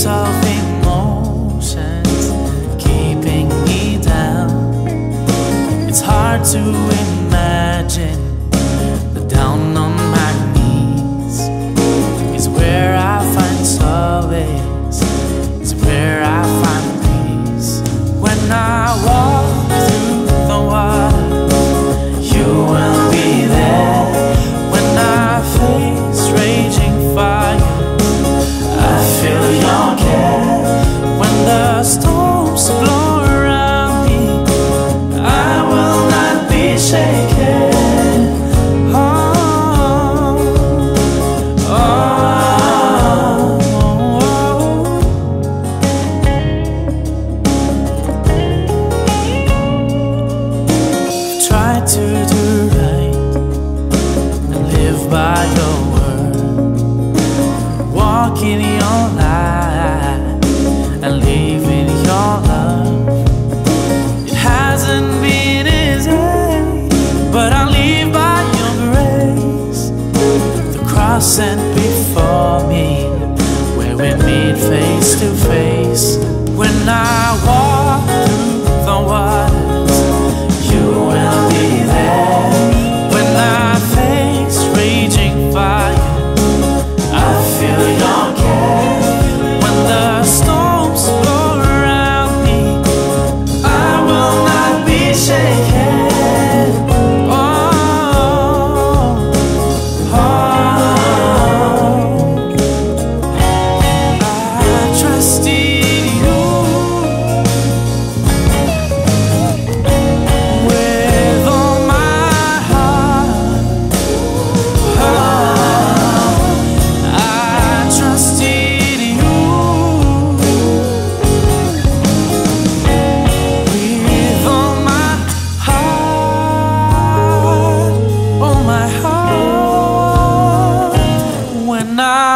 waves of emotions keeping me down. It's hard to imagine that down on my knees is where I find solace, is where I find peace. When I walk through the water, you will be there. When I face raging fire, I feel your care. When the storms blow around me, I will not be shaken. Try to do right and live by your word. Walk in your light and live in your love. It hasn't been easy, but I'll live by your grace. The cross sent before me, where we meet face to face. When I walk through the waters, you will be there. When I face raging fire, I feel your care. When the storms blow around me, I will not be shaken. I trust in you with all my heart. I trust in you with all my heart, all my heart. When I